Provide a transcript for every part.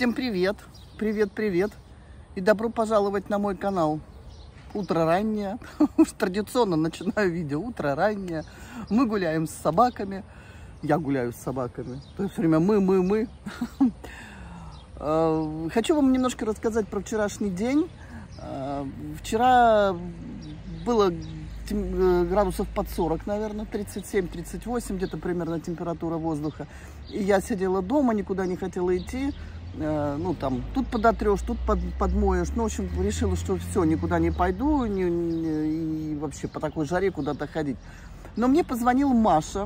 Всем привет! Привет! И добро пожаловать на мой канал. Утро раннее. Уж традиционно начинаю видео. Утро раннее. Мы гуляем с собаками. Я гуляю с собаками. То есть все время мы. Хочу вам немножко рассказать про вчерашний день. Вчера было градусов под 40, наверное, 37-38, где-то примерно температура воздуха. И я сидела дома, никуда не хотела идти. Ну, там, тут подотрешь, тут подмоешь. Ну, в общем, решила, что все, никуда не пойду, и вообще по такой жаре куда-то ходить. Но мне позвонила Маша.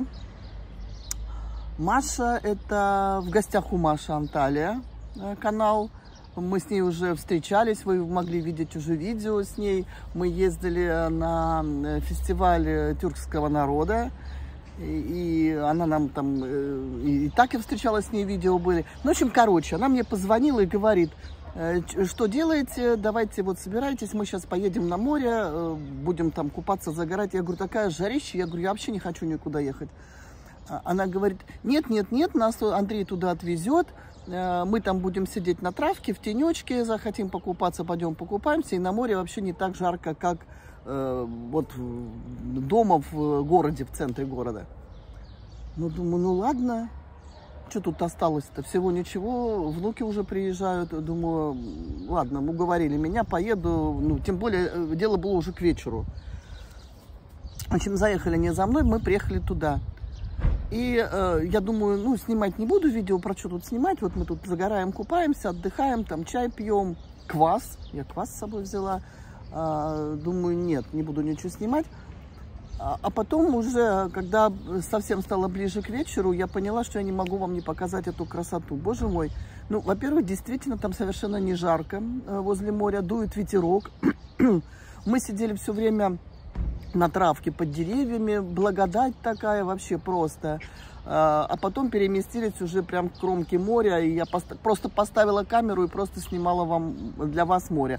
Маша, это в гостях у Маши Анталия канал. Мы с ней уже встречались, вы могли видеть уже видео с ней. Мы ездили на фестиваль тюркского народа. И она нам там, и так я встречалась с ней, видео были. Ну, в общем, короче, она мне позвонила и говорит, что делаете, давайте вот собирайтесь, мы сейчас поедем на море, будем там купаться, загорать. Я говорю, такая жарища, я говорю, я вообще не хочу никуда ехать. Она говорит, нет, нас Андрей туда отвезет, мы там будем сидеть на травке, в тенечке, захотим покупаться, пойдем покупаемся, и на море вообще не так жарко, как вот дома в городе, в центре города. Ну, думаю, ну ладно, что тут осталось-то, всего ничего, внуки уже приезжают, думаю, ладно, уговорили меня, поеду, ну, тем более, дело было уже к вечеру. В общем, заехали не за мной, мы приехали туда. И я думаю, ну, снимать не буду видео, про что тут снимать, вот мы тут загораем, купаемся, отдыхаем, там чай пьем, квас, я квас с собой взяла. Думаю, нет, не буду ничего снимать. А потом уже, когда совсем стало ближе к вечеру, я поняла, что я не могу вам не показать эту красоту. Боже мой. Ну, во-первых, действительно, там совершенно не жарко возле моря, дует ветерок. Мы сидели все время на травке под деревьями, благодать такая вообще просто. А потом переместились уже прям к кромке моря, и я просто поставила камеру и просто снимала для вас море.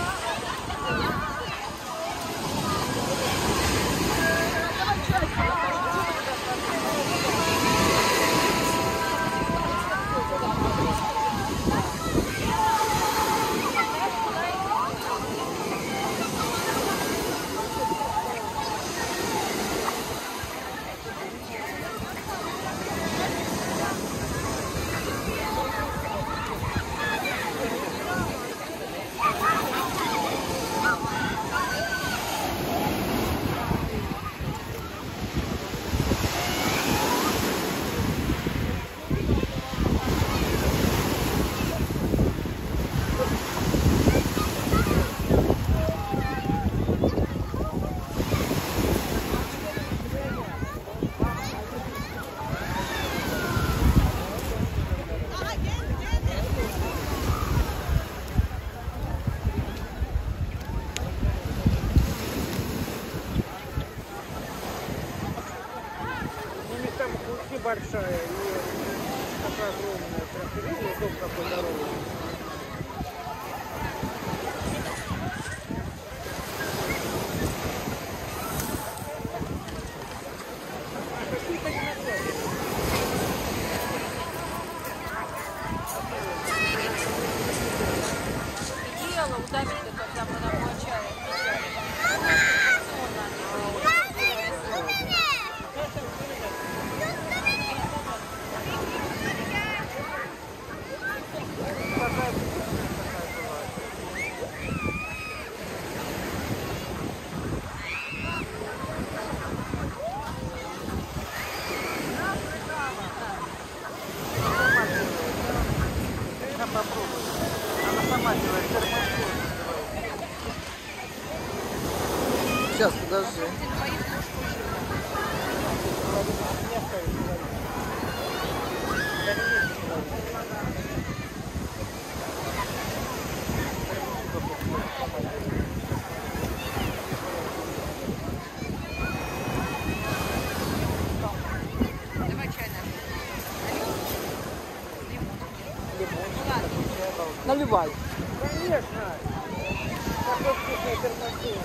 Большая и такая огромная, просто видели, дом какой здоровый. Дело у Давида, когда мы на Буачаре. Сейчас, подожди. Наливай. Конечно. Такой вкусный термосил.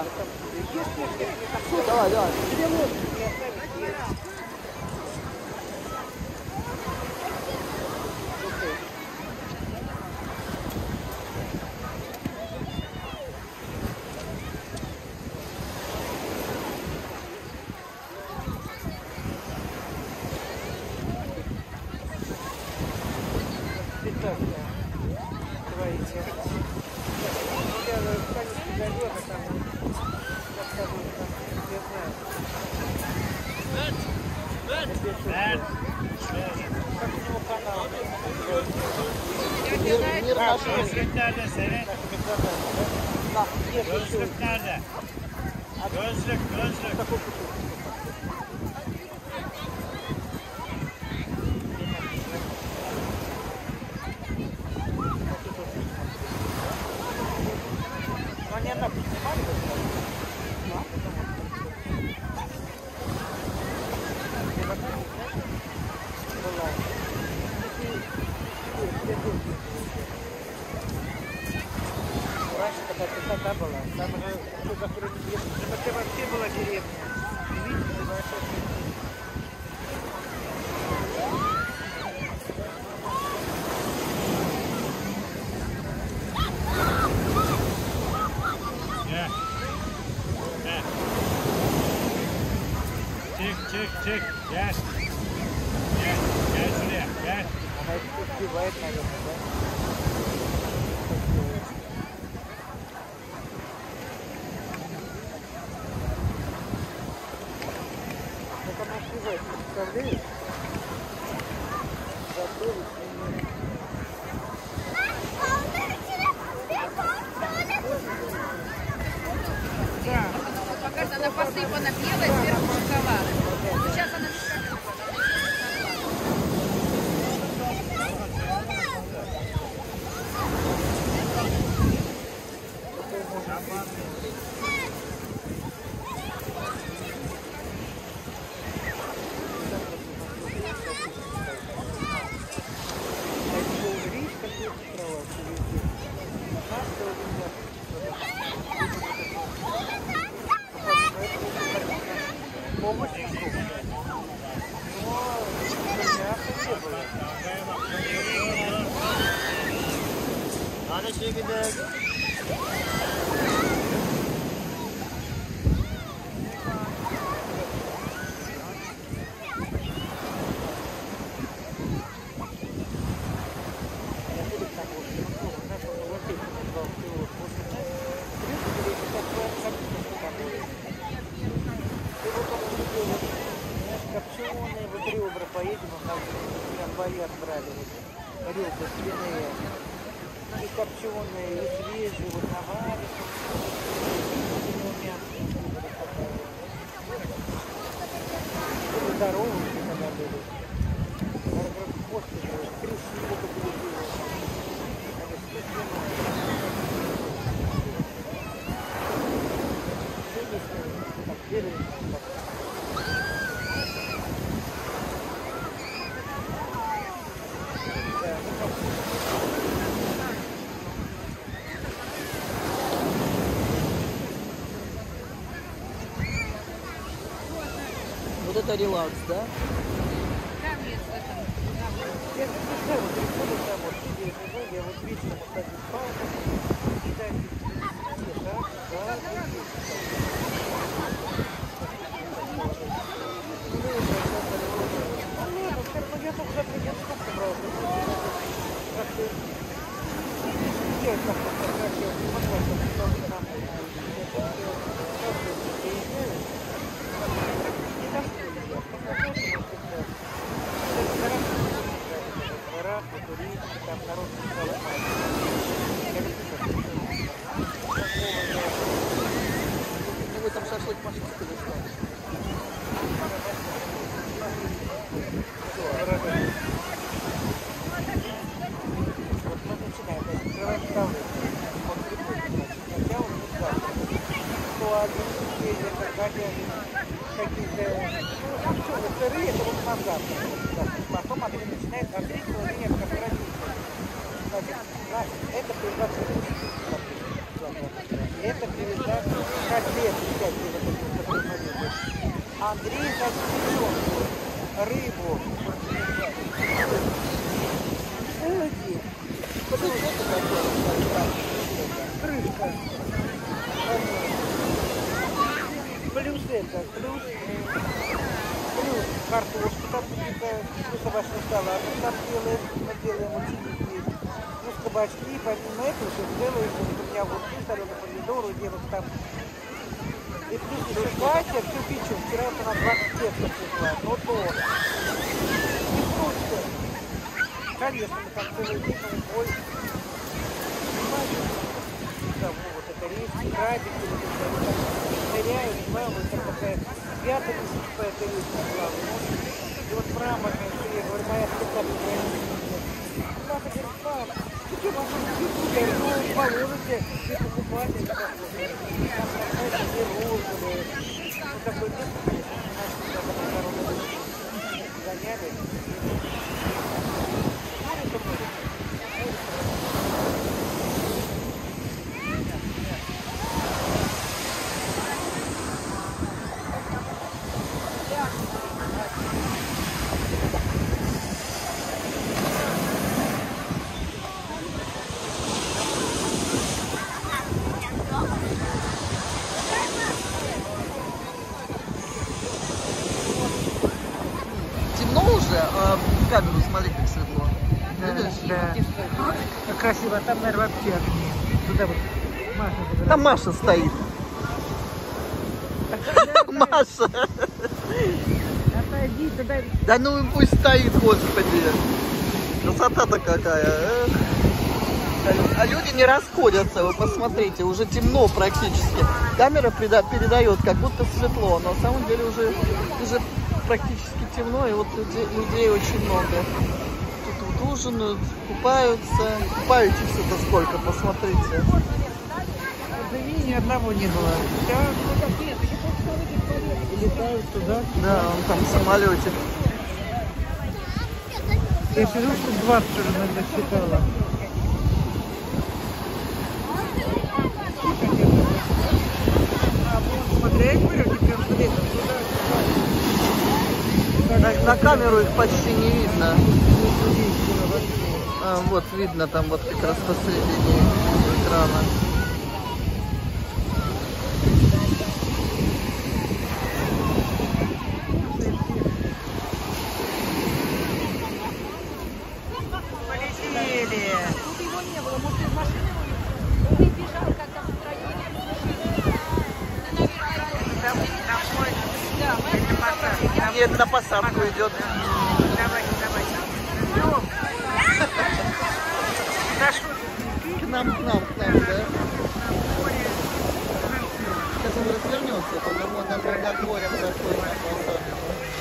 Давай, давай. Две ложки не оставить есть. Итак, творите. Я в памяти залета там, расскажу, там, я знаю. Как у него канал? Мир нашего. Gözlük nerede senin? Gözlük nerede? Gözlük. Но они одна снимали, раньше, когда красота была, там же все закрыли, это вообще была деревня. Видите, вообще. Çık. Gel. Gel şuraya. Gel. Она их успевает, наверное, да? Как она успевает, представляешь? Готовить. Да. Пока она посыпана белой, сверху шоколад. Сейчас она без шоколада. Помощь не было. Но мяса не было. Hadi şey gidelim. Копченые, вот ребра поедем, нам бояр брали, вот, ребра свиные, и копченые, и свежие, вот наваришь, здоровые, когда были, после, крыши сколько было, Вот это релакс, да? Там есть в этом. Я же не знаю, вот приходу там вот, где я живу, я вот вечером ходил в палку, и дальше, я только завтра я сколько брал, как-то, я как-то хотел, не могла, чтобы там, там народ Ну вы там шашлык машинку достали. вот мы начинаем, открываем ставлю, он приходит, значит, я уже не знаю, что один или какие-то, ну, что, сырые, это вот на завтра, потом они начинают на 3 половине корпоративно. Значит, это привязка, это привязка, который ходил. Андрей за рыбу. Крышка. Плюс это, плюс картошку, там какие-то собачные салаты, там делаем ученики, плюс кабачки, помимо этого еще делаем, у меня вот соленые помидоры, делаем там. И плюс еще Катя все печем. Вчера это на 20 лет пекла, но то. Не просто. Конечно, мы там целый день, ой. Да, вот это речь, крабики, вот это, ныряют, мама, вот такая святая по этой речи, главное. И вот мраморная, я говорю, моя спектакль, мама говорит, мам, ты что, мама, я говорю, положите, ты покупатель, там какая-то розовая, ну такой нет, гоняли. В камеру смотри, как светло. Видишь? Да. Как красиво. Там, наверное, вообще нет. Туда вот Маша забирает. Там Маша стоит. Маша. Отойди, туда. Да ну и пусть стоит, господи. Красота-то какая. А люди не расходятся, вы посмотрите, уже темно практически. Камера передает, как будто светло, но на самом деле уже практически темно, и вот людей очень много. Тут вот ужинают, купаются. Купающихся-то сколько, посмотрите. Ни одного не было. И летают туда. Да, он там самолетик. Я сижу, что 20 уже насчитала. Смотреть, на камеру их почти не видно. Вот видно там вот как раз посередине экрана. Полетели. Тут его не было, может, из машины он бежал, как там в районе. Нет, на посадку идет. Давайте. К нам, да? Сейчас он развернется, потому что там над морем заходит на посадку.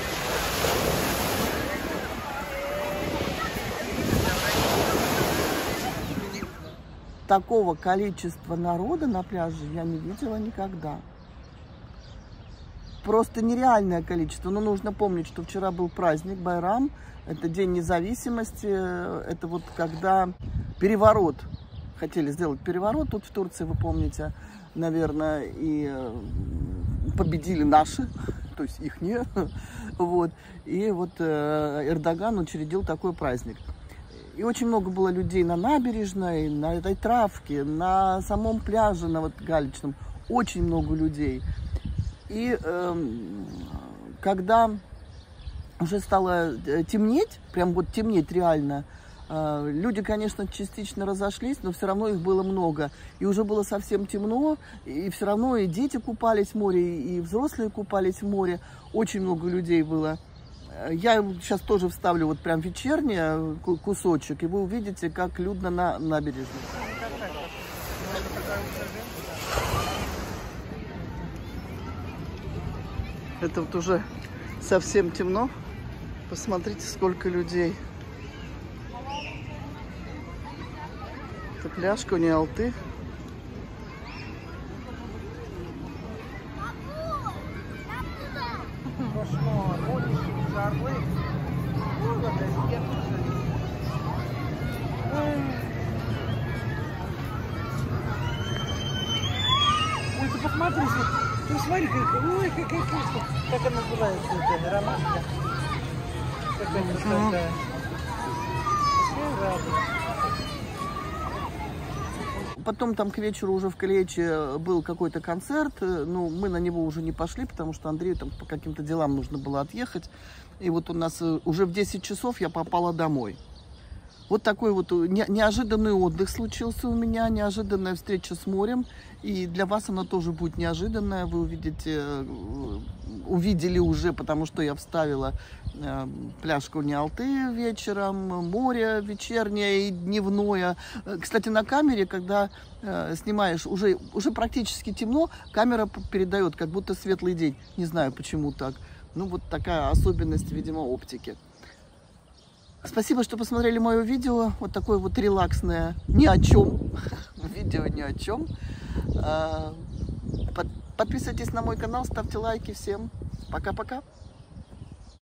Такого количества народа на пляже я не видела никогда. Просто нереальное количество. Но нужно помнить, что вчера был праздник Байрам. Это День независимости. Это вот когда переворот. Хотели сделать переворот тут в Турции, вы помните, наверное, и победили наши, то есть их не. Вот. И вот Эрдоган учредил такой праздник. И очень много было людей на набережной, на этой травке, на самом пляже, на вот галечном. Очень много людей. И когда уже стало темнеть, прям вот темнеть реально, люди, конечно, частично разошлись, но все равно их было много. И уже было совсем темно, и все равно и дети купались в море, и взрослые купались в море. Очень много людей было. Я сейчас тоже вставлю вот прям вечерний кусочек, и вы увидите, как людно на набережной. Это вот уже совсем темно. Посмотрите, сколько людей. Это пляж Кони-Алты. Ой, ты посмотри, Ну смотри, ой, какая вкусная. Как она называется, эта ромашка? Какая красота. Какая радость. Потом там к вечеру уже в Калече был какой-то концерт, ну, мы на него уже не пошли, потому что Андрею там по каким-то делам нужно было отъехать. И вот у нас уже в 10 часов я попала домой. Вот такой вот неожиданный отдых случился у меня, неожиданная встреча с морем. И для вас она тоже будет неожиданная. Вы увидели уже, потому что я вставила пляж Курни-Алты вечером, море вечернее и дневное. Кстати, на камере, когда снимаешь, уже практически темно, камера передает, как будто светлый день. Не знаю, почему так. Ну, вот такая особенность, видимо, оптики. Спасибо, что посмотрели мое видео. Вот такое вот релаксное, ни о чем. Видео ни о чем. Подписывайтесь на мой канал, ставьте лайки. Всем пока-пока.